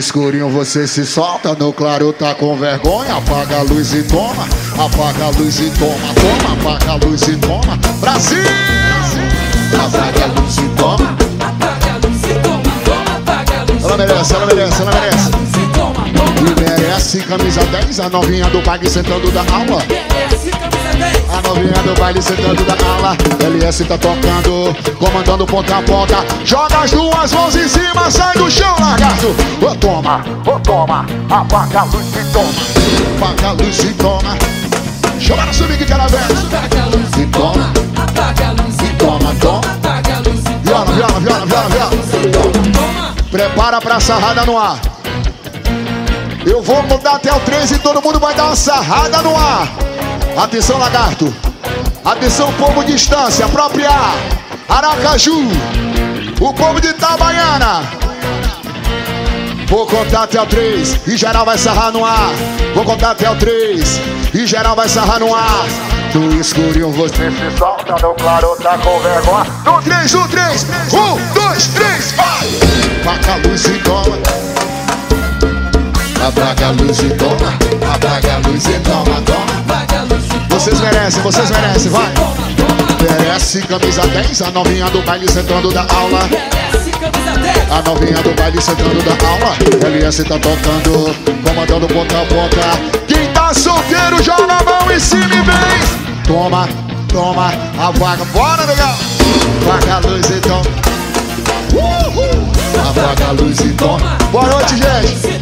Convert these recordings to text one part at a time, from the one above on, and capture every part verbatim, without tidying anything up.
escurinho você se solta, no claro tá com vergonha. Apaga a luz e toma, apaga a luz e toma, toma, apaga a luz e toma. Brasil! Apaga a luz e toma, apaga a luz e toma, toma, apaga a luz e toma. Ela merece, ela merece, ela merece. E merece camisa dez, a novinha do baile sentando da aula. A novinha do baile sentando da aula. L S tá tocando, comandando ponta a ponta. Joga as duas mãos em cima, sai do chão, lagarto. Ô toma, ô toma, apaga a luz e toma, apaga a luz e toma. Joga no subir que ela vem. Apaga a luz e toma, apaga a luz e toma, toma. Apaga a luz e toma. Viola, viola, viola, viola, viola. Prepara pra sarrada no ar. Eu vou mudar até o três e todo mundo vai dar uma sarrada no ar. Atenção, lagarto. Atenção, povo de Estância, própria Aracaju. O povo de Itabaiana. Vou contar até o três e geral vai sarrar no ar. Vou contar até o três e geral vai sarrar no ar. No escurinho você se solta, no claro tá com vergonha. No três, no três, um, dois, três, vai! Apaga a luz e toma. Apaga a luz e toma, apaga a luz e toma, toma. Vocês merecem, vocês merecem, vai. Merece camisa dez, a novinha do baile sentando da aula. A novinha do baile sentando da aula. L S tá tocando, comandando ponta a ponta. Quem tá solteiro joga a mão em cima e vem. Toma, toma, apaga, bora legal. Apaga a luz e toma. Uhul. Apaga a luz e toma. Boa noite, gente.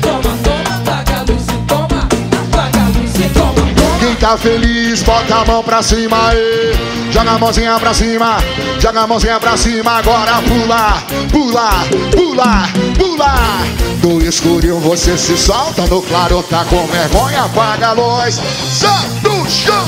Quem tá feliz, bota a mão pra cima aí. Joga a mãozinha pra cima, joga a mãozinha pra cima. Agora pula, pula, pula, pula. No escurinho você se solta, no claro tá com vergonha. Apaga a luz, sai do chão.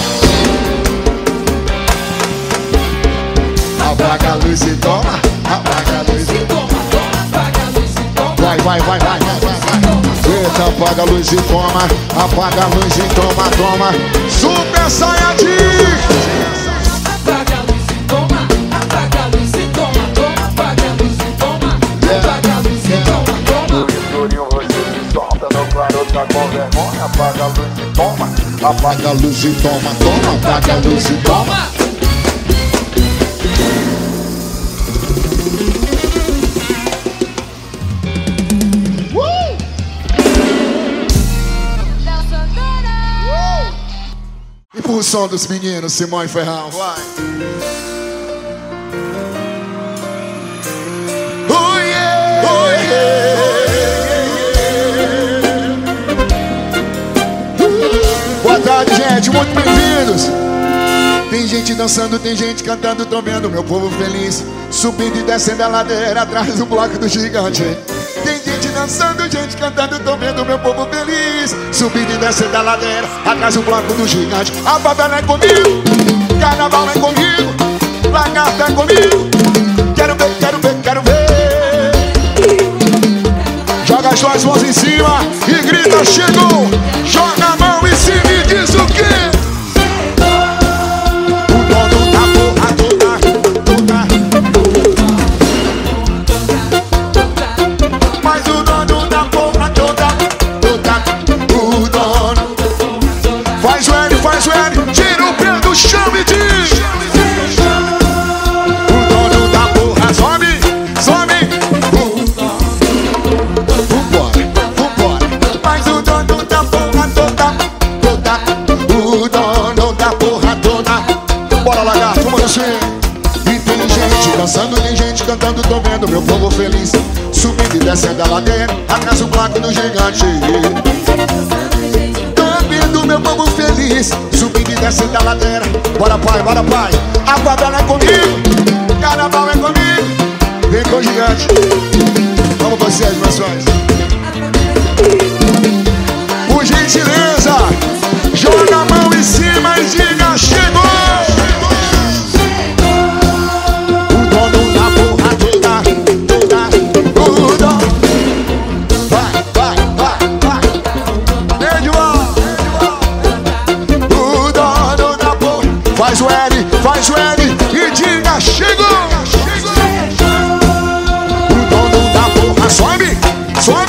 Apaga a luz e toma, apaga a luz e toma. Vai, vai, vai, vai, vai, vai, vai. Eita, apaga a luz e toma, apaga a luz e toma, toma. Super Saiyajin! Apaga a luz e toma, apaga a luz e toma, toma, apaga a luz e toma, apaga a luz e toma, toma. No escurinho você se solta, no claro tá com vergonha. Apaga a luz e toma, apaga a luz e toma, toma, apaga a luz e toma. O som dos meninos, Simão e Ferrão, vai. Oh yeah, oh yeah, yeah. Boa tarde, gente, muito bem-vindos. Tem gente dançando, tem gente cantando, tô vendo meu povo feliz. Subindo e descendo a ladeira atrás do bloco do gigante. Tem gente dançando, gente cantando, tô vendo meu povo feliz. Subindo e descendo a ladeira, atrás do bloco do gigante. A favela é comigo, carnaval é comigo, lagarto é comigo. Quero ver, quero ver, quero ver. Joga as duas mãos em cima e grita, chegou. Joga a mão em cima e diz o quê? O dono da porra toda, toda. Mas o dono da porra toda, toda. O dono. Faz o L, faz o L, tira o pé do chão e diz. O dono da porra some, some. Vambora, vambora. Mas o dono da porra toda, toda. O dono da porra toda. Bora, lagarto, vamos assim. E tem gente dançando, tem gente cantando, tô vendo meu povo feliz. Subindo e descendo a ladeira, atrás do bloco do gigante. Tô vendo meu povo feliz. Subindo e descendo a ladeira. Bora, pai, bora, pai. A favela é comigo, carnaval é comigo. Vem com o gigante. Vamos vocês, nações. Por gentileza, joga a mão em cima e diga, chegou. O dono da porra toda, toda. O dono. Vai, vai, vai, vai. Edward. O dono da porra. Faz o L, faz o L e diga, chegou. O dono da porra, sobe, sobe.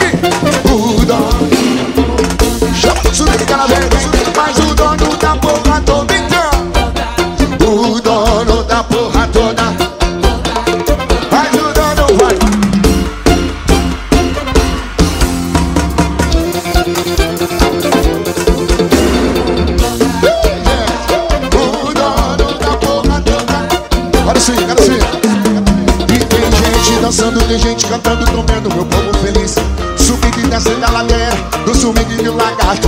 lagarto.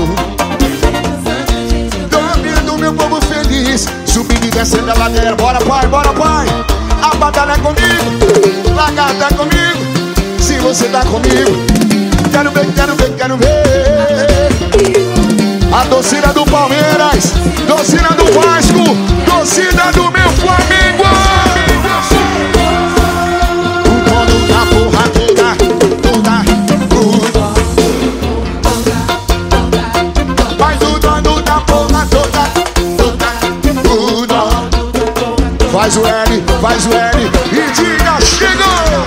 Dormindo meu povo feliz, subindo e descendo a ladeira. Bora pai, bora pai. A batalha é comigo, lagarto é comigo. Se você tá comigo, quero ver, quero ver, quero ver. A torcida do Palmeiras, torcida do Vasco, torcida do meu Flamengo. O dono da porra toda, toda, toda. Mas o dono da porra toda, toda, toda. Faz o L, faz o L e diga chegou.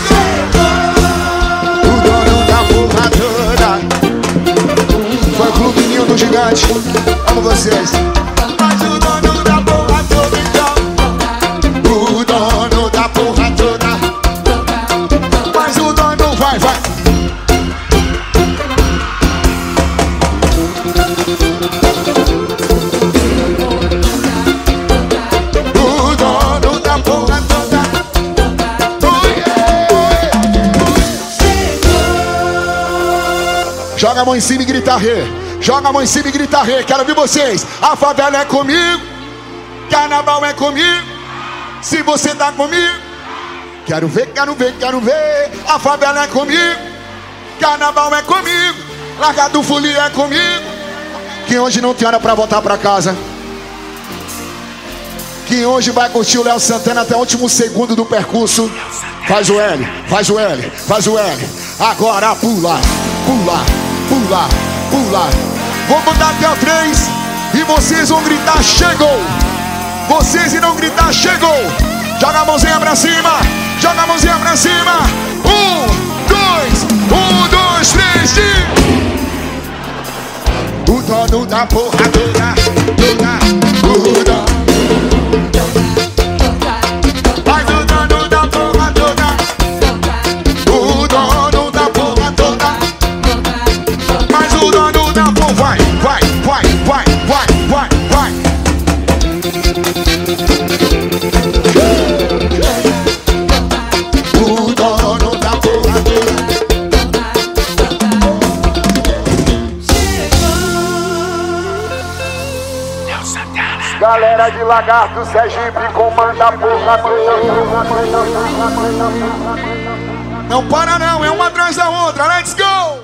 O dono da porra toda. Foi o clubinho do gigante. Amo vocês. Mas o dono da porra toda então. O dono da porra toda. Mas o dono vai, vai. O dono da porra toda. Oh, yeah. Joga a mão em cima e grita rê. Joga a mão em cima e grita rê. Quero ouvir vocês. A favela é comigo, carnaval é comigo. Se você tá comigo, quero ver, quero ver, quero ver. A favela é comigo, carnaval é comigo. Largado folia é comigo. Que hoje não tem hora pra voltar pra casa. Que hoje vai curtir o Léo Santana até o último segundo do percurso. Faz o L, faz o L, faz o L. Agora pula, pula, pula, pula. Vou botar até o três e vocês vão gritar chegou. Vocês irão gritar chegou. Joga a mãozinha pra cima, joga a mãozinha pra cima. Um, dois, um, dois, três e... O dono da porra toda, toda, toda. Mas o dono da porra toda. O dono da porra toda. Mas o dono da porra vai, vai, vai, vai, vai, vai, vai. O dono da porra toda. Galera de Lagarto, Sergipe, comanda a porra toda. Não para não, é uma atrás da outra, let's go!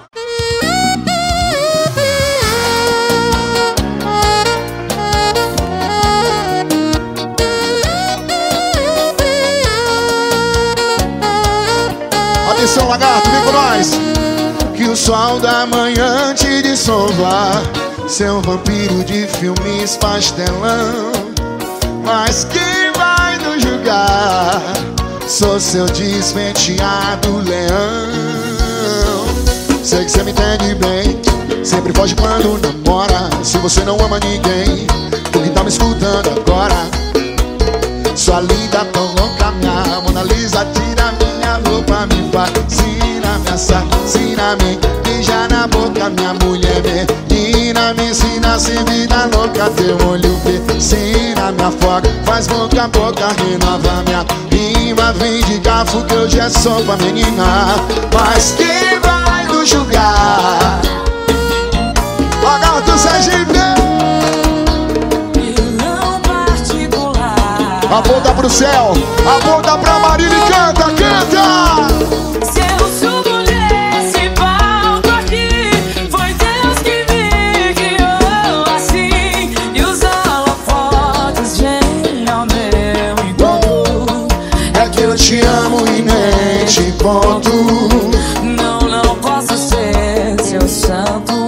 Atenção, Lagarto, vem com nós. Que o sol da manhã te dissolva. Seu vampiro de filmes pastelão. Mas quem vai nos julgar? Sou seu despenteado leão. Sei que você me entende bem. Sempre foge quando namora. Se você não ama ninguém, por que tá me escutando agora? Sua linda tão louca, minha Mona Lisa. Tira minha roupa, me fascina, me assassina, me beija na boca, minha mulher menina. Me ensina a ser vida louca, teu olho piscina, me afoga, faz boca a boca, renova minha rima. Vem de garfo que hoje é sopa, menina. Mas quem vai nos julgar? Lagarto Sergipe. Aponta pro céu, aponta pra Marília e canta, canta! Se eu sou mulher, esse palco aqui foi Deus que me guiou assim. E os holofotes vêm ao meu encontro. É que eu te amo e nem te conto. Não, não posso ser seu santo.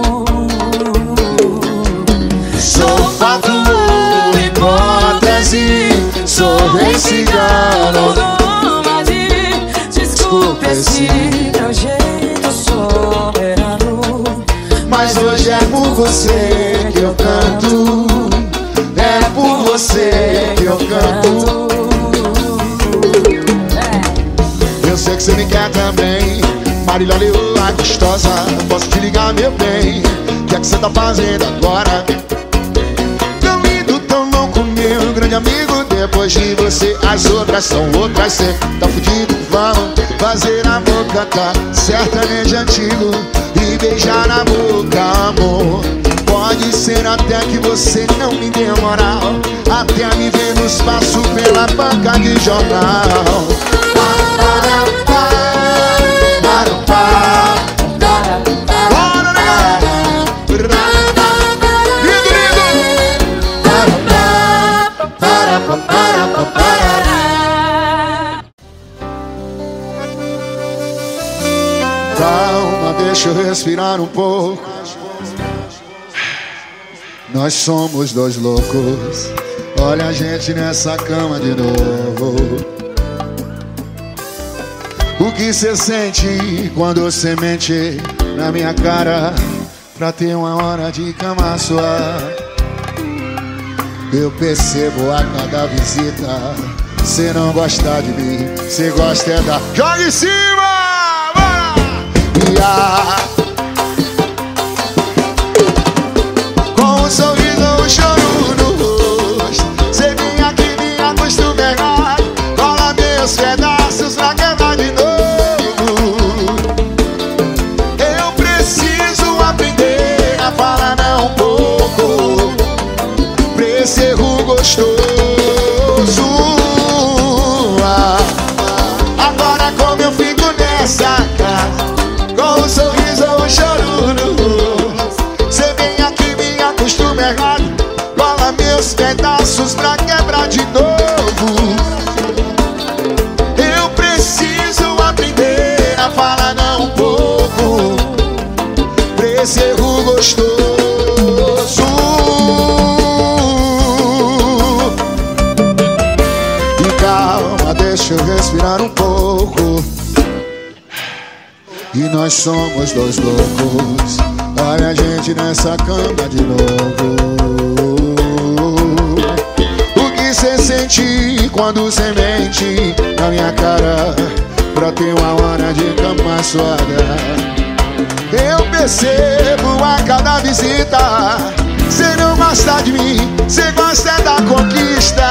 Sou fato, hipótese. Sou rei cigano, nômade. Desculpe esse meu jeito soberano. mas hoje é por você que eu canto. É por você que eu canto. Eu sei que você me quer também, Marília Leoa gostosa. Posso te ligar, meu bem? O que é que você tá fazendo agora? Tão lindo, tão louco, meu grande amigo. Depois de você, as outras são outras. Cê tá fudido, vamos fazer amor, cantar sertanejo antigo. E me beijar na boca, amor. Pode ser até que você não me dê moral, até me ver no espaço pela banca de jornal. Bora, negão! Lindo, lindo! Calma, deixa eu respirar um pouco. Nós somos dois loucos. Olha a gente nessa cama de novo. O que cê sente quando cê mente na minha cara pra ter uma hora de cama suave? Eu percebo a cada visita, cê não gosta de mim, cê gosta é da... Joga em cima! Bora! E a... Com um sorriso, um choro no rosto, cê vem aqui, me acostuma errar, cola meus pedaços pra quebrar de novo. Eu preciso aprender a falar não um pouco pra esse erro gostoso. Ah, agora como eu fico nessa casa, com um sorriso, um choro no rosto, cê vem aqui, me acostuma errado, cola meus pedaços pra quebrar de novo. Eu preciso aprender a falar não um pouco pra esse erro gostoso. E calma, deixa eu respirar um pouco. E nós somos dois loucos. Olha a gente nessa cama de novo. O que cê sente quando cê mente na minha cara pra ter uma hora de cama suada? Eu percebo a cada visita, cê não gosta de mim, cê gosta da conquista.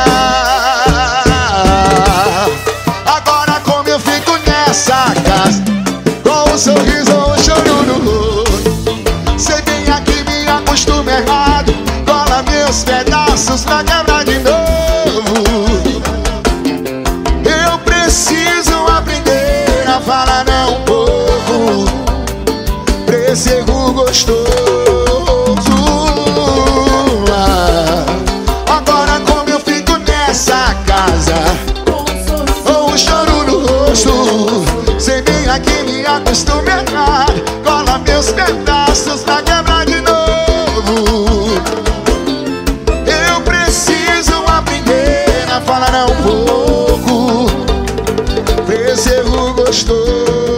Agora como eu fico nessa casa, com um sorriso, um choro no rosto, cê vem aqui, me acostuma errado, cola meus pedaços pra quebrar de novo. Eu preciso aprender a falar não um pouco pra esse erro gostoso. Ah, agora como eu fico nessa casa, com um choro no rosto, cê vem aqui, me acostuma errado, cola meus pedaços pra quebrar de novo. Eu preciso aprender a falar não um pouco pra esse erro gostoso.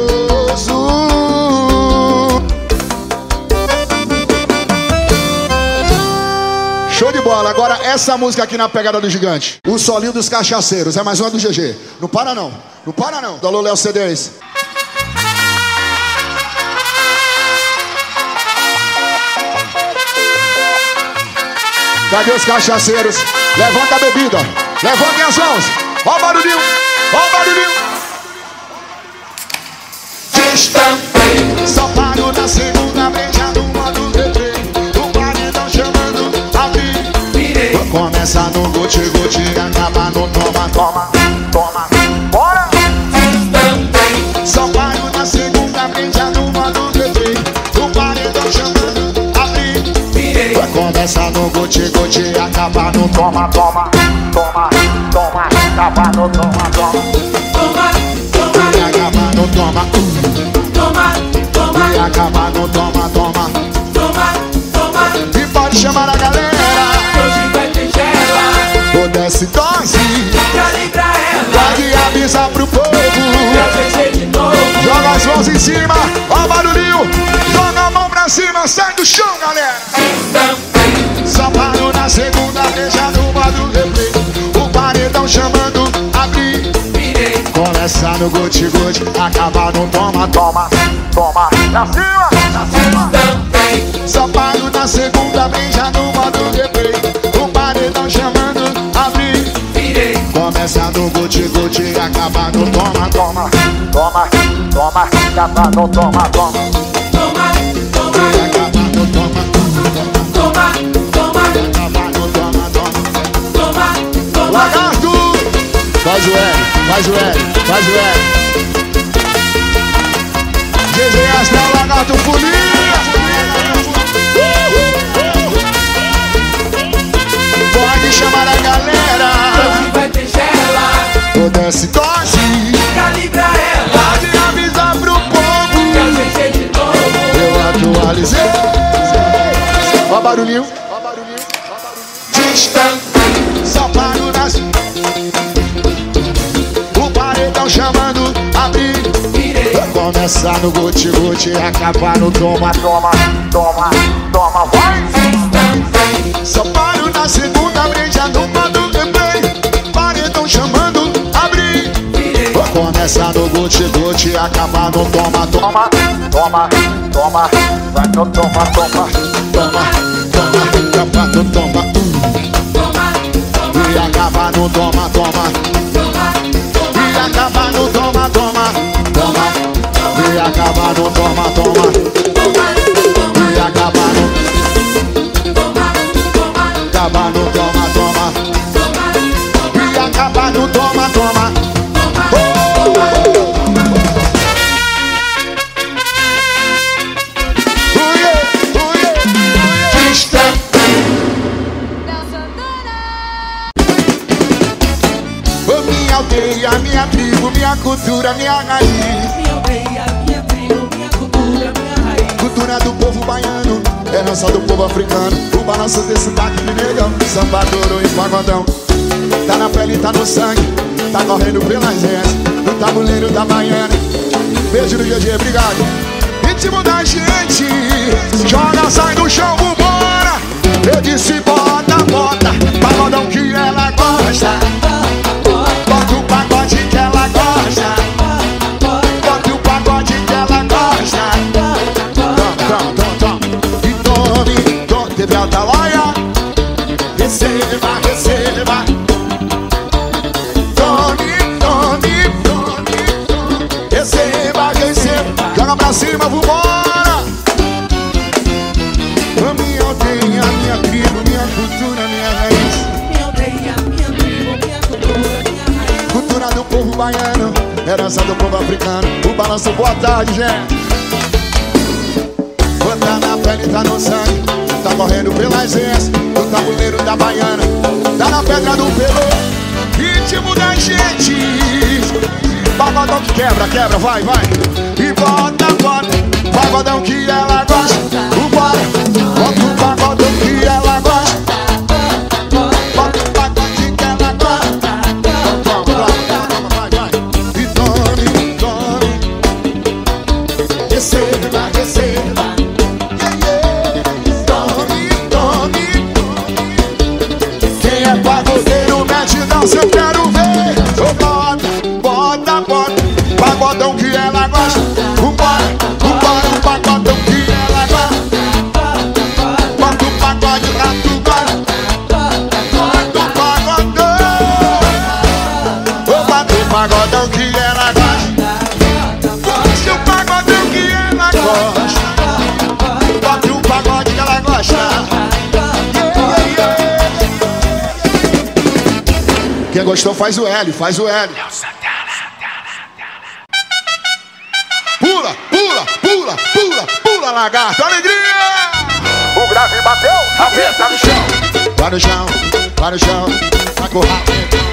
Show de bola. Agora essa música aqui na pegada do gigante, o solinho dos cachaceiros, é mais uma do G G. Não para não, não para não. Do Alô Léo C Ds. Cadê os cachaceiros? Levanta a bebida, levantem as mãos. Ó o barulhinho, ó o barulhinho. Destampe, só paro na segunda, beija no modo replay. O paredão chamando, abri, virei. Começa no guti-guti, acaba no toma, toma, toma. Bora! Destampe, só paro na segunda, beija no modo replay. O paredão chamando, abri, virei. Começa no guti-guti, acaba no toma, toma, toma, toma, acaba no toma, toma, toma, toma, e acaba no toma, toma, toma, e acaba no toma, toma, toma, toma. E pode chamar a galera, hoje vai ter gela, ou desce dose, pra livrar ela, pode avisar pro povo, de novo. Joga as mãos em cima, ó o barulhinho, joga a mão pra cima, sai do chão, galera. Só paro na segunda, beija no modo replay. O paredão chamando, abri, virei. Começa no guti-guti, acaba no toma, toma, toma. Pra cima, pra cima. Só paro na segunda, beija no modo replay. O paredão chamando, abri, virei. Começa no guti-guti, acaba no toma, toma, toma, toma, acaba no toma, toma, toma. Faz o L, faz o L, faz o L. G G S da Lagarto Folia. Pode chamar a galera. Hoje vai ter gela. O desce tosse. Calibra ela. Pode avisar pro povo. Que a gente é de novo. Eu atualizei. Ó barulhinho. Ó barulhinho. Distante. Só paro nas. O paredão chamando. Abrir. Vai começar no guti-guti e acabar no toma, toma, toma, toma, vai! Só paro na segunda breja, numa do replay. Paredão chamando, abrir. Vai começar no guti-guti e acabar no toma, toma, toma, toma. Vai no toma, toma, toma, toma, acabar no toma. E acabar no toma, toma. E acabar no toma, toma, toma. E acabar no toma, toma. E acabar no acabar no toma, toma. E acabar no toma, toma. Minha aldeia, minha tribo, minha cultura, minha raiz. Minha aldeia, minha tribo, minha cultura, minha raiz. Cultura do povo baiano, herança do povo africano. O balanço desse daqui de negão, samba, touro e pagodão. Tá na pele, tá no sangue, tá correndo pelas veias. No tabuleiro da baiana. Beijo no G G, obrigado. Ritmo da gente, joga, sai do chão, vambora. Eu disse bota, bota, pagodão que ela gosta. Bota o pagode que ela gosta. Bota o pagode que ela gosta. Tom, tom, tom, tom. E tome, tome, teve alta loia. Receba, receba. Tome, tome, tome, tome. Receba, receba. Joga pra cima, vambora. A minha aldeia, minha tribo, minha cultura, minha raiz. Minha aldeia, minha tribo, minha cultura, minha raiz. Cultura do povo baiano, herança do povo africano. O balanço, boa tarde, gente. Tá na pele, tá no sangue, tá correndo pelas veias. No tabuleiro da baiana, tá na pedra do pelo. Ritmo da gente. Pagodão que quebra, quebra, vai, vai. E bota, bota, pagodão que ela gosta. Vambora, bota o pagodão que ela gosta. Bota o pagode que ela gosta. Toma, toma, toma, vai, vai. E tome, tome. Receba, receba. Tome, tome, tome. Quem é pagodeiro, mete dança, eu quero ver. Oh, bota, bota, bota, pagodão que ela gosta. Vambora, vambora, o pagodão que ela gosta. Bota o pagode pra tu gosta. Bota o pagodão. Oh, bota o pagodão que ela gosta. Bota o pagodão que ela gosta. Bota o pagode que ela gosta. Yeah, yeah, yeah. Quem gostou faz o L, faz o L. Pula, pula, pula, pula, pula, lagarto, alegria! O grave bateu, rabeta no chão. Vai no chão, vai no chão, vai com o rabeta.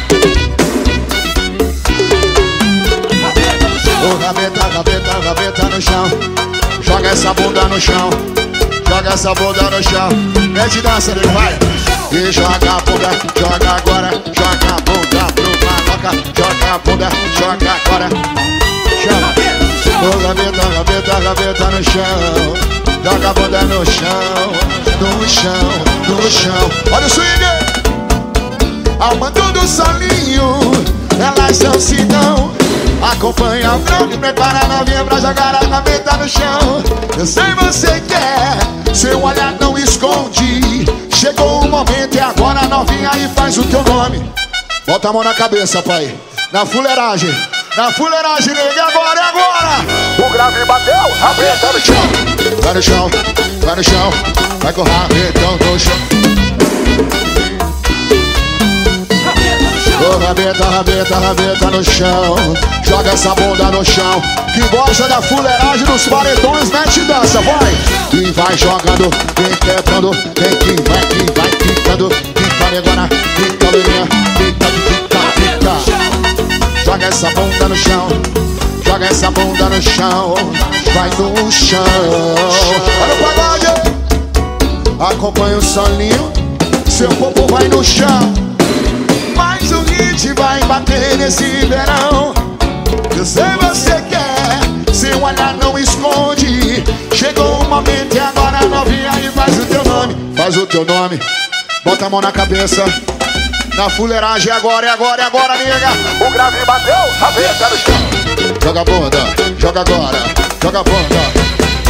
O rabeta, rabeta, rabeta no chão. Joga essa bunda no chão, joga essa bunda no chão. Mete dança, nego, vai. E joga a bunda, joga agora. Joga a bunda pro maloca. Joga a bunda, joga agora. Chama. O rabeta, rabeta, rabeta no chão. Joga a bunda no chão, no chão, no chão. Olha o swing. Ao mando do solinho, elas são sidão. Acompanha o grão e prepara a novinha pra jogar a rabeta no chão. Eu sei você quer, seu olhar não esconde. Chegou o momento e agora a novinha aí faz o teu nome. Bota a mão na cabeça, pai. Na fuleiragem, na fuleiragem, nega, agora, é agora. O grave bateu, rabeta no chão. Vai no chão, vai no chão, vai com o rabetão no chão. O rabeta, rabeta, rabeta, rabeta no chão. Joga essa bunda no chão. Que gosta da fuleiragem dos paredões, mete dança, vai. E vai jogando, vem quebrando. Vem que vai, que vai quicando. Fica negona, fica loirinha. Fica, fica, fica. Joga essa bunda no chão. Joga essa bunda no chão. Vai no chão. Olha o pagode. Acompanha o solinho. Seu popo vai no chão. Mas o hit vai bater nesse verão. Eu sei você quer, seu olhar não esconde. Chegou o momento e agora novinha e faz o teu nome. Faz o teu nome, bota a mão na cabeça. Na fuleiragem agora, é agora, é agora, nega. O grave bateu, rabeta no chão. Joga a bunda, joga agora, joga a bunda.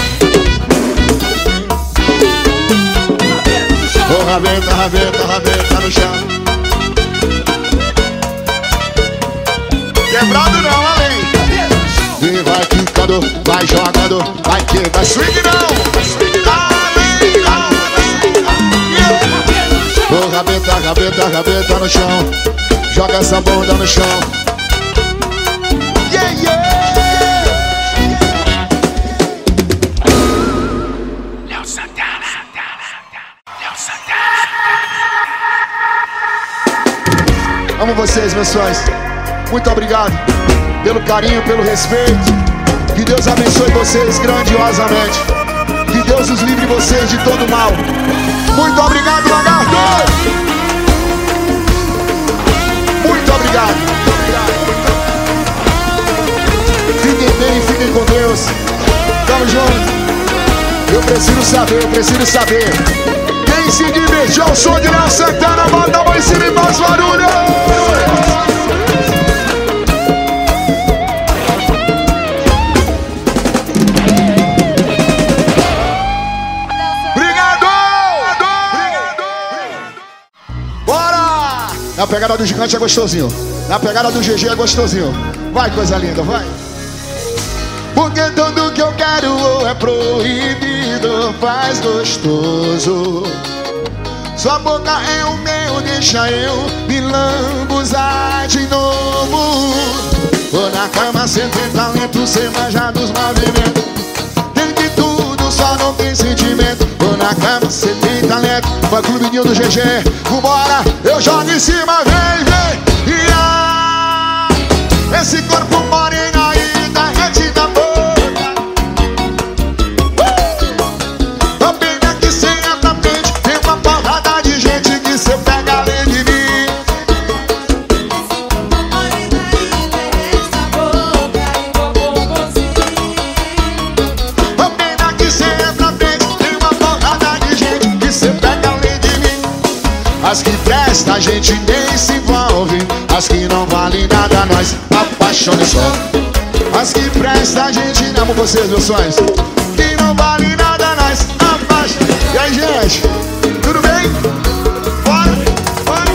Oh, rabeta, rabeta, rabeta no chão. Quebrado não, além. E vai quicando, vai jogando, vai que vai swing não. Além, além. Oh, rabeta, rabeta, rabeta no chão. Joga essa bunda no chão. Yeah, yeah. Léo Santana. Léo Santana. Amo vocês, meus sonhos. Muito obrigado pelo carinho, pelo respeito. Que Deus abençoe vocês grandiosamente. Que Deus os livre vocês de todo mal. Muito obrigado, lagarto. Muito obrigado. Fiquem bem, fiquem com Deus. Tamo junto. Eu preciso saber, eu preciso saber. Quem se divertiu ao som de Léo Santana, bota a mão em cima e faz barulho. Na pegada do gigante é gostosinho. Na pegada do G G é gostosinho. Vai, coisa linda, vai. Porque tudo que eu quero é proibido, faz gostoso. Sua boca é o meu, deixa eu me lambuzar de novo. Vou na cama sem ter talento, sem manjar dos movimentos. Tem de tudo, só não tem sentimento. Vou na cama, cê tem talento. Vai clubinho do G G, vambora. Eu jogo em cima, vem, vem. E ah, esse corpo moreno aí derrete na boca. Tô bem aqui sem a pra frente. Tem uma porrada de gente que cê pega além de mim. Tô bem aqui sem a pra frente. Tem uma porrada de gente que cê pega além de mim. As que presta a gente nem se envolve. As que não valem nada nós apaixona só. As que presta a gente não. Amo vocês, meus sonhos. Que não vale nada nós apaixona. E aí, gente, tudo bem? Bora, bora.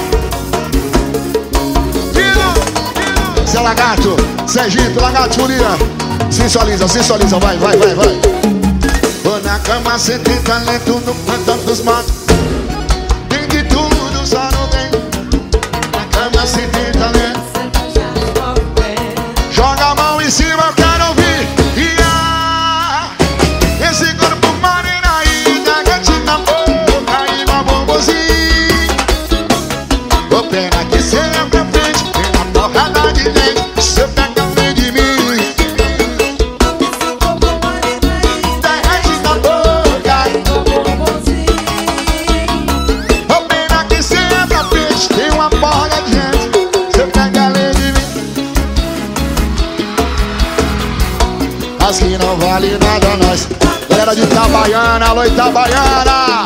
Tiro, Zé Lagarto, Sergipe, Lagarto, Folia. Sensualiza, sensualiza, vai, vai, vai, vai. Vou na cama, cê tem talento no plantão dos matos. Tem de tudo, só não tem. Na cama, cê tem talento. Joga a mão em cima, eu quero ouvir. E ah, esse corpo moreno aí, derrete na boca e no bombozinho. Ô pena que cê é pra frente, tem uma porrada de gente, cê pega além de mim. Derrete na boca e no bombozinho. Ô pena que cê é pra frente, tem uma porrada de gente, cê pega além de mim. As que não vale nada nós. Galera de Itabaiana, alô Itabaiana.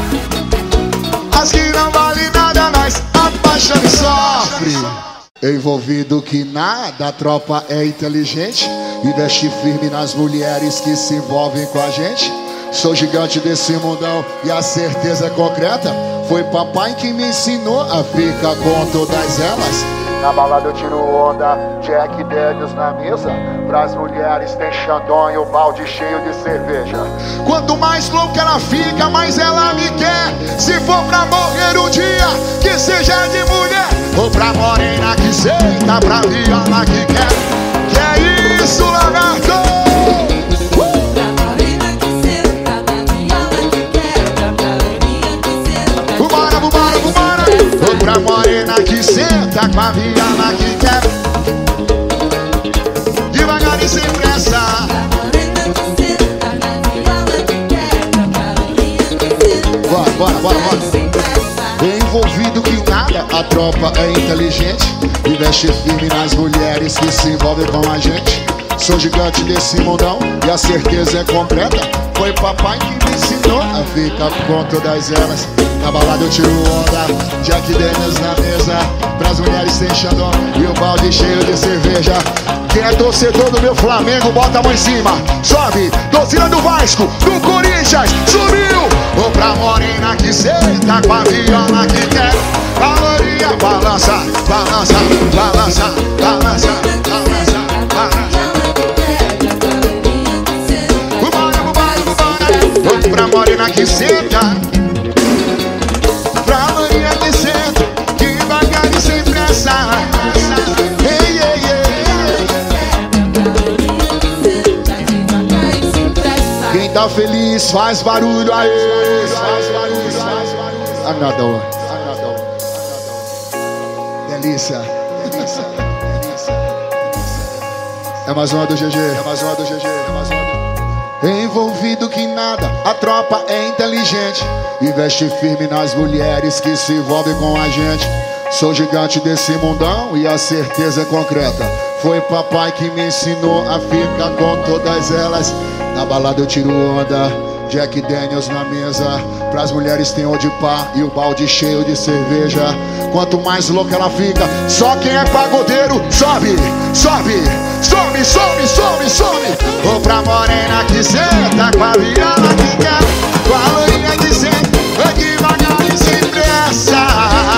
As que não vale nada nós apaixona e sofre. Envolvido que nada, a tropa é inteligente. Investe firme nas mulheres que se envolvem com a gente. Sou gigante desse mundão e a certeza é concreta. Foi papai que me ensinou a ficar com todas elas. Na balada eu tiro onda, Jack Daniels na mesa. Pras mulheres tem Xandão e o balde cheio de cerveja. Quanto mais louca ela fica, mais ela me quer. Se for pra morrer um dia, que seja de mulher. Vou pra morena que senta, pra viola que quer. Que é isso, lagarto? Pra morena que senta, pra viola que quebra, pra loirinha que senta. Vambora, vambora, vambora. Vou pra morena que senta, com a viola que quer. Devagar e sem pressa. Pra morena que senta, pra viola que quebra, pra loirinha que senta. Bora, bora, bora, bora. Sem pressa. Envolvido que nada, a tropa é inteligente. Investe firme nas mulheres que se envolvem com a gente. Sou gigante desse mundão e a certeza é completa. Foi papai que me ensinou a ficar com todas elas. Na balada eu tiro onda, Jack Daniels na mesa. Pras mulheres tem Xandão e o balde cheio de cerveja. Quem é torcedor do meu Flamengo, bota a mão em cima. Sobe, torcida do Vasco, do Corinthians, subiu. Vou pra morena que senta, com a viola que quer. Valoria, balança, balança, balança, balança, balança, balança. Vambora, vambora, vambora. Vou pra morena que senta, pra loirinha que senta, devagar e sem pressa. Ei, ei, ei. Quem tá feliz faz barulho aí. Faz barulho, faz barulho. Another one, another one, another one. Delícia, delícia, delícia. É mais uma do G G, é mais uma do G G, é mais uma do... Envolvido que nada, a tropa é inteligente. Investe firme nas mulheres que se envolvem com a gente. Sou gigante desse mundão e a certeza é concreta. Foi papai que me ensinou a ficar com todas elas. Na balada eu tiro onda, Jack Daniels na mesa. Pras mulheres tem onde pá e o balde cheio de cerveja. Quanto mais louca ela fica, só quem é pagodeiro sobe, sobe, sobe, sobe, sobe, sobe. Vou pra morena que senta, com a viola que quer, com a loirinha que senta, vai devagar e sem pressa.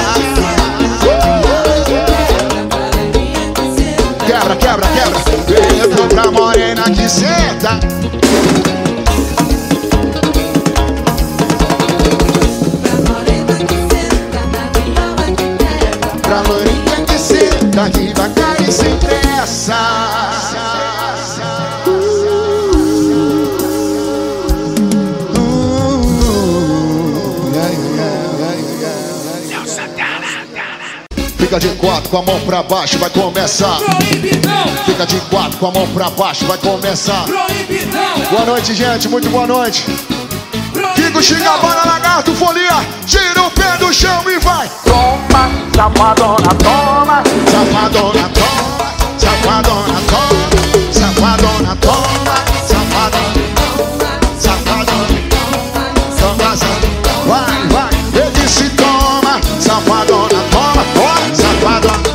Quebra, quebra, quebra. Eu vou pra morena que senta. Pra loirinha que senta, devagar e sem pressa. Fica de quatro com a mão pra baixo, vai começar. Proibidão, Fica de quatro com a mão pra baixo, vai começar. proibidão, Boa noite, gente, muito boa noite. Kiko, xinga, proibidão. bora, lagarto, folia. Tira o pé do chão e vai. Toma, safadona, toma. Safadona, toma, safadona, toma, safadona, toma, safadona, safadona, toma, safadona. Vai, vai, eu disse toma, safadona, toma, toma, safadona.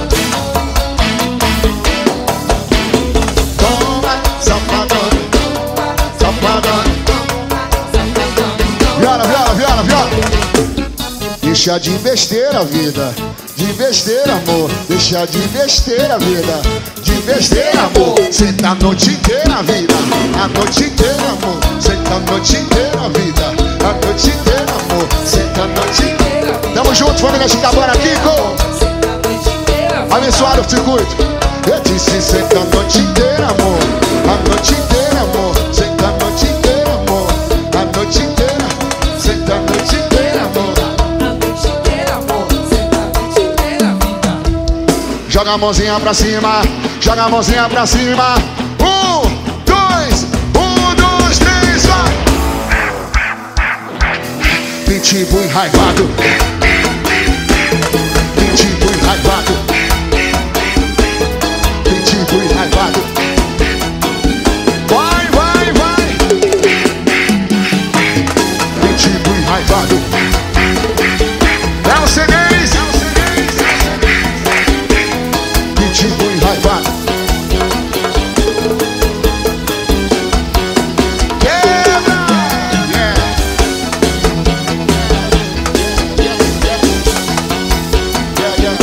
Toma, safadona, safadona. Viola, viola, viola, viola. Deixa de besteira, vida. De besteira, amor. Deixa de besteira, vida. De besteira, amor. Senta a noite inteira, vida. A noite inteira, amor. Senta a noite inteira, vida. A noite inteira, amor. Senta a noite inteira. Tamo junto, família Chicabana, Kiko. Abençoado o circuito. Eu disse senta a noite inteira, amor. A noite inteira, amor. Senta a noite inteira, amor. A noite inteira. Senta a noite inteira, amor. Joga a mãozinha pra cima, joga a mãozinha pra cima. Um, dois, um, dois, três, vai! Pitbull enraivado. Pitbull enraivado. Pitbull enraivado. Vai, vai, vai! Pitbull enraivado. É o C dez, é o C dez. Pitbull enraivado. Quebra! Yeah. Yeah, yeah.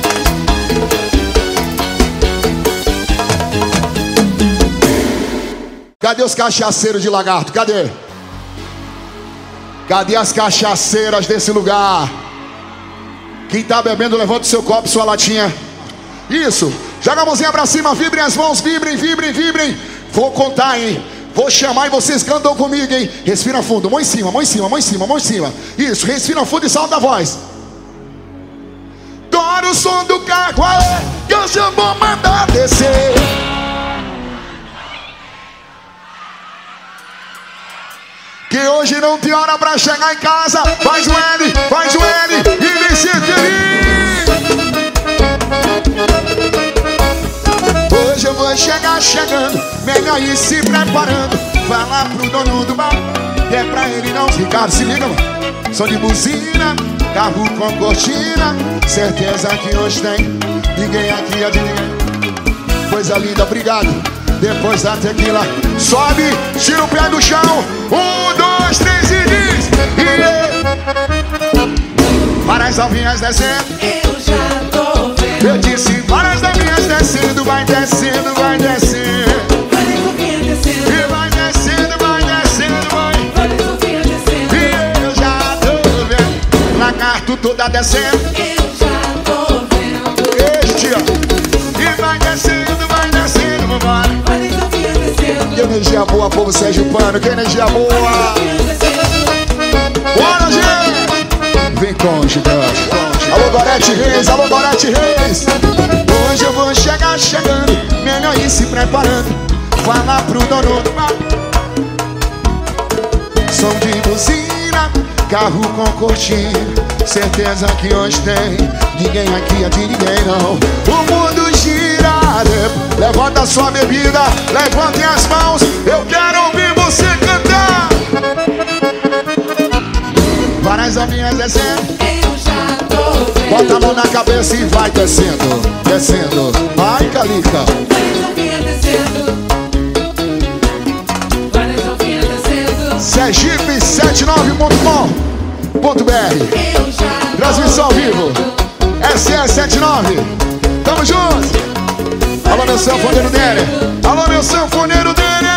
Cadê os cachaceiros de lagarto? Cadê? Cadê as cachaceiras desse lugar? Quem tá bebendo, levanta o seu copo, sua latinha. Isso. Joga a mãozinha pra cima, vibrem as mãos, vibrem, vibrem, vibrem. Vou contar, hein? Vou chamar e vocês cantam comigo, hein? Respira fundo, mão em cima, mão em cima, mão em cima, mão em cima. Isso, respira fundo e solta a voz. Tora o som do carro, aê, que hoje eu vou mandar descer. Que hoje não tem hora pra chegar em casa. Faz o L, faz o L e vem ser feliz. Hoje eu vou chegar chegando, melhor ir se preparando. Falar pro dono do bar, que é pra ele não ficar. Se liga, mano. Som de buzina, carro com cortina. Certeza que hoje tem ninguém aqui é de ninguém. Coisa linda, obrigado. Depois da tequila, sobe, tira o pé do chão. Um, dois, três e diz. Yeah. Para as novinhas descendo. Eu já tô vendo. Eu disse para as novinhas descendo. Vai descendo, vai descendo. Vai novinha descendo. E vai descendo, vai descendo, vai. Vai novinha descendo. E eu já tô vendo. Lagarto toda descendo. Eu já tô vendo. Este, ó. E vai descendo, vai descendo, vambora. Vai novinha descendo. Que energia boa, povo Sérgio Pano. Que energia boa. Bora, gente. Vem com, gigante. Alô, Gorete Reis, alô, Gorete Reis. Hoje eu vou chegar chegando, melhor ir se preparando. Falar pro dono do bar. Som de buzina, carro com cortina. Certeza que hoje tem ninguém aqui é de ninguém não. O mundo gira. Levanta sua bebida, levantem as mãos. Eu quero ouvir você cantar. Várias novinhas descendo. Eu já tô vendo. Bota a mão na cabeça e vai descendo, descendo. Vai, Calica. Vai novinha descendo. Vai novinha descendo. Sergipe setenta e nove ponto com ponto B R. Eu já tô Transmissão ao vivo. S S setenta e nove. Tamo junto. Alô, meu sanfoneiro dele. Alô, meu sanfoneiro dele.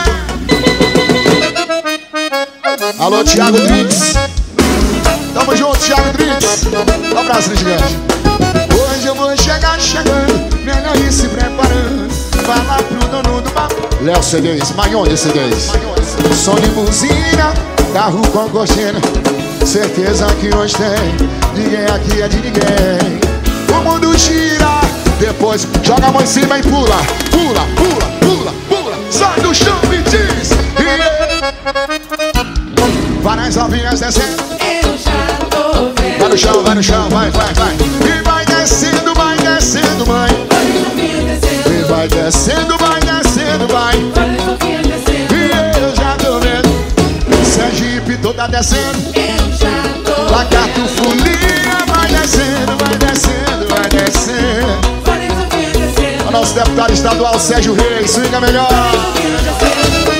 Alô, Thiago Drinks. Tamo junto, Thiago Drinks. Um abraço, gigante. Hoje eu vou chegar chegando, melhor ir se preparando. Falar pro dono do bar. Léo C Ds, Maione C Ds. Som de buzina, carro com cortina. Certeza que hoje tem ninguém aqui é de ninguém. O mundo gira. Depois joga a mão em cima e pula. Pula, pula, pula, pula. Sai do chão e diz. Yeah. Várias novinhas descendo. Eu já tô vendo. Vai no chão, vai no chão, vai, vai, vai. E vai descendo, vai descendo, mãe. Vai novinha descendo. E vai descendo, vai descendo, vai. Vai novinha descendo. E eu já tô vendo. Sergipe toda descendo. Eu já tô Lagarto vendo. folia. Vai descendo, vai descendo, vai descendo. Vai novinha descendo. O nosso deputado estadual Sérgio Reis, swinga melhor. Novinha descendo.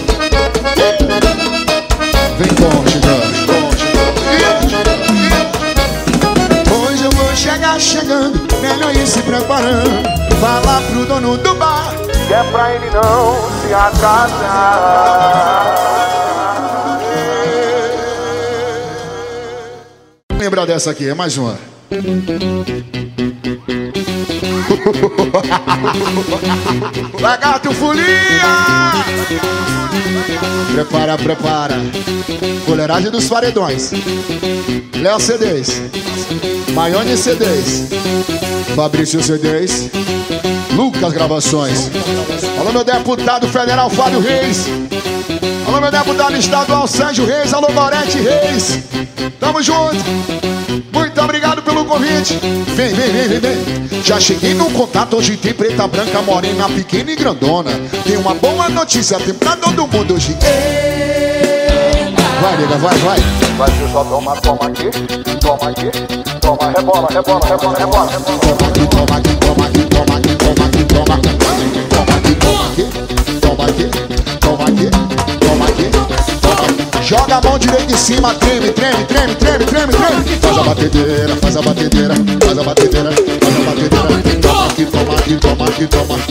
Vem com, gigante, com, gigante. Hoje eu vou chegar chegando, melhor ir se preparando. Falar pro dono do bar, Que é pra ele não se atrasar. lembrar dessa aqui, é mais uma. Lagarto folia! Prepara, prepara. Fuleiragem dos paredões. Léo C Ds, Maione C Ds, Fabrício C Ds, Lucas Gravações. Alô, meu deputado federal Fábio Reis. Alô, meu deputado estadual Sérgio Reis. Alô, Gorete Reis. Tamo junto. Muito obrigado pelo convite. Vem, vem, vem, vem, vem. Já cheguei no contato, hoje tem preta, branca, morena, pequena e grandona. Tem uma boa notícia, tem pra todo mundo hoje. Vai, nega, vai, vai. Vai ser só toma, toma aqui, toma aqui, toma, rebola, rebola, rebola, rebola. Toma aqui, toma aqui, toma aqui, toma aqui, toma aqui, toma aqui. Toma aqui, toma aqui, toma aqui, toma aqui, toma aqui, toma aqui. Joga a mão direita em cima, treme, treme, treme, treme, treme, treme. Faz a batedeira, faz a batedeira, faz a batedeira, faz a batedeira. Toma aqui, toma aqui, toma aqui, toma aqui.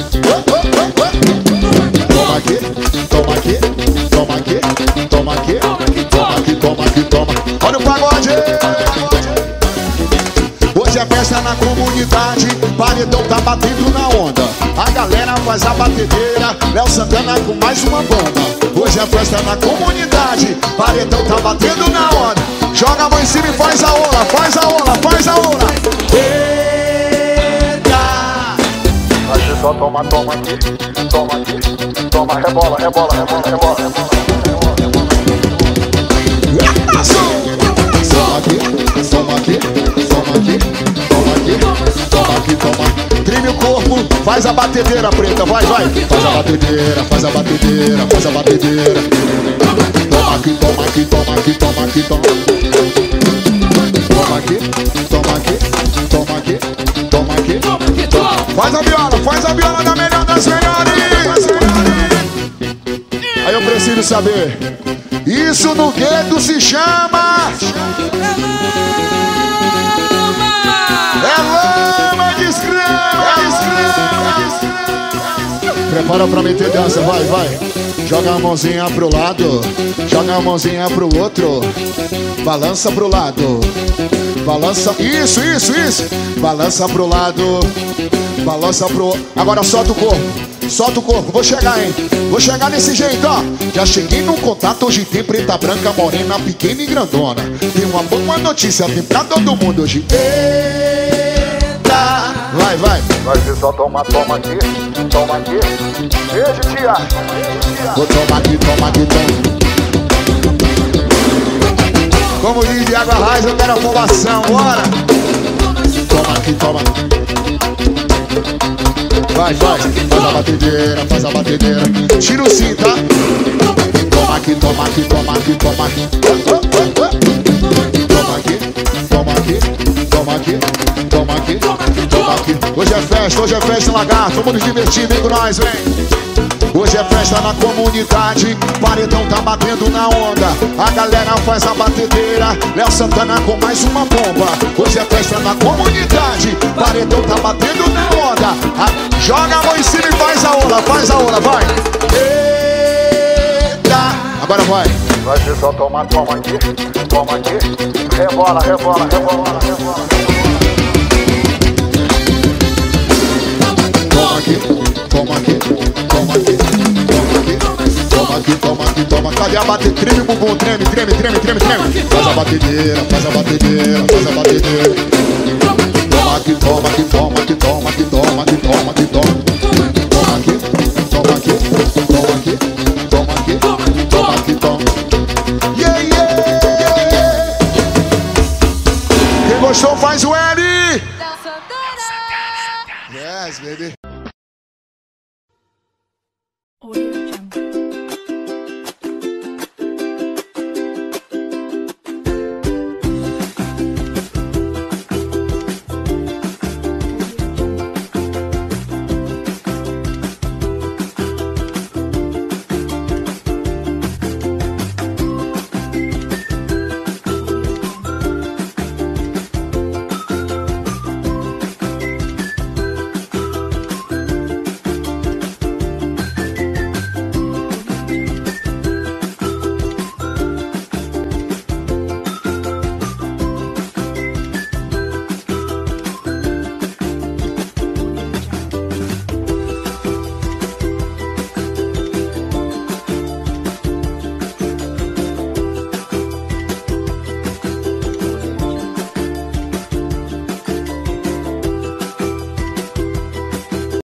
Toma aqui, toma aqui, toma aqui, toma aqui, toma aqui, toma aqui, toma. Olha o pagode! Hoje é festa comunidade, paredão tá batendo na onda. A galera faz a batedeira, Léo Santana com mais uma bomba. Hoje é festa na comunidade, paredão tá batendo na onda. Joga a mão em cima e faz a ola, faz a ola, faz a ola. Eita! Aí só toma, toma aqui, toma aqui, toma, rebola, rebola, rebola, rebola, rebola, rebola, rebola. Toma aqui, toma aqui, toma aqui, toma aqui, toma aqui, toma. Treme o corpo, faz a batedeira preta, vai, vai. Faz a batedeira, faz a batedeira, faz a batedeira. Toma aqui, toma aqui, toma aqui, toma aqui, toma. Toma aqui, toma aqui, toma aqui, toma aqui, toma. Faz a viola, faz a viola da melhor das melhores. Aí eu preciso saber, isso no gueto se chama... É lama de escrama, é escrama. Prepara pra meter dança, vai, vai. Joga a mãozinha pro lado, joga a mãozinha pro outro. Balança pro lado, balança, isso, isso, isso. Balança pro lado, balança pro... Agora solta o corpo. Solta o corpo, vou chegar, hein? Vou chegar desse jeito, ó. Já cheguei no contato, hoje tem preta, branca, morena, pequena e grandona. Tem uma boa notícia, tem pra todo mundo hoje. Eita! Vai, vai. Vai ser só toma, toma aqui, toma aqui. Beijo, tia. Vou tomar aqui, toma aqui, toma. Como diz Água Raiz, eu quero afobação, bora! Toma aqui, toma. Vai, vai, faz a batedeira, faz a batedeira. Tira o sim, tá? Toma aqui, toma aqui, toma aqui, toma aqui. Toma aqui, toma aqui, toma aqui, toma aqui, toma aqui. Hoje é festa, hoje é festa, lagarto. Vamos nos divertir, vem com nós, vem. Hoje é festa na comunidade, paredão tá batendo na onda. A galera faz a batedeira, Léo Santana com mais uma bomba. Hoje é festa na comunidade, paredão tá batendo na onda. A... Joga a mão em cima e faz a ola, faz a ola, vai. Eita! Agora vai. Vai ser só toma, toma aqui, toma aqui. Rebola, rebola, rebola, rebola. Toma aqui, toma aqui, toma aqui, toma aqui, toma aqui, toma aqui, toma. Cadê a batedeira? Treme o bumbum, treme, treme, treme, treme, treme. Faz a batedeira, faz a batedeira, faz a batedeira. Toma aqui, toma aqui, toma aqui, toma aqui, toma aqui, toma aqui, toma. Toma aqui, toma aqui, toma aqui, toma aqui, toma aqui, toma. Yeah, yeah! Quem gostou faz o E!